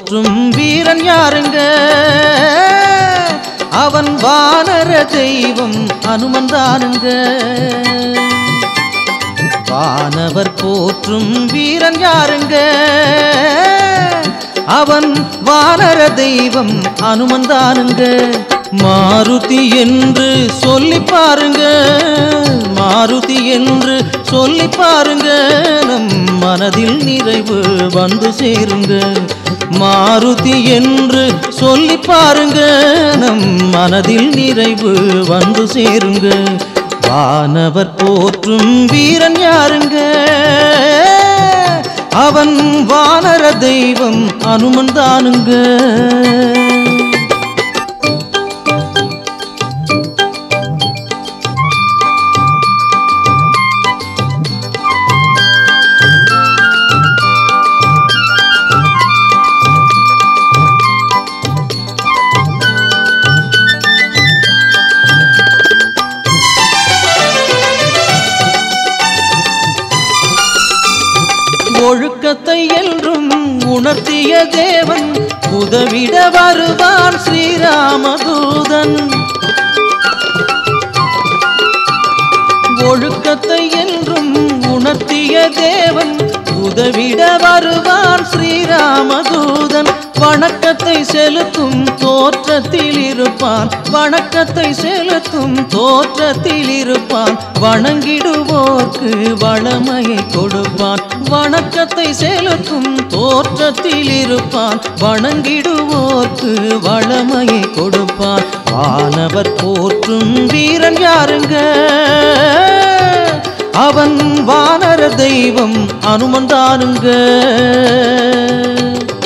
போற்றும் வீரன் யாருங்க? அவன் வானர தெய்வம் அனுமன் தானுங்க. வானவர் போற்றும் வீரன் யாருங்க? அவன் வானர தெய்வம் அனுமன் தானுங்க. மாருதி என்று சொல்லி பாருங்க, மாருதி என்று சொல்லி பாருங்க, நம் மனதில் நிறைவு வந்து சேருங்க. மாருதி என்று சொல்லி பாருங்க, நம் மனதில் நிறைவு வந்து சேருங்க. வானவர் போற்றும் வீரன் யாருங்க? அவன் வானர தெய்வம் அனுமன் தானுங்க. ஒழுக்கத்தை என்றும் உணர்த்திய தேவன் உதவிட வருவான் ஸ்ரீராமதூதன். ஒழுக்கத்தை என்றும் உணர்த்திய தேவன் உதவிட வருவான் ஸ்ரீராமதூதன். வணக்கத்தை செலுத்தும் தோற்றத்தில் இருப்பான், வணக்கத்தை செலுத்தும் தோற்றத்தில் இருப்பான். வணங்கிடுவோர்க்கு வளமையை கொடுப்பான், வணக்கத்தை செலுத்தும் தோற்றத்தில் இருப்பான். வணங்கிடுவோர்க்கு வளமையை கொடுப்பான். வானவர் போற்றும் வீரன் யாருங்க? அவன் வானர தெய்வம் அனுமன் தானுங்க.